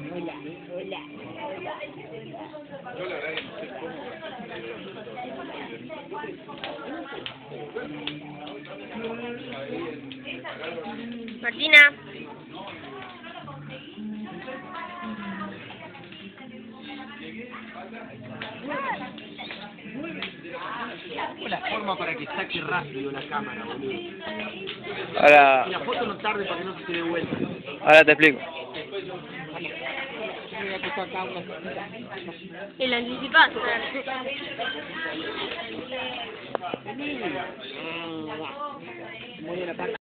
Hola, hola. Yo la verdad que no sé cómo. Martina. ¿Cómo la forma para que saque rápido la cámara, boludo? Ahora, Y la foto no tarde para que no se dé vuelta. ahora te explico. Y lo anticipás. Muy bien,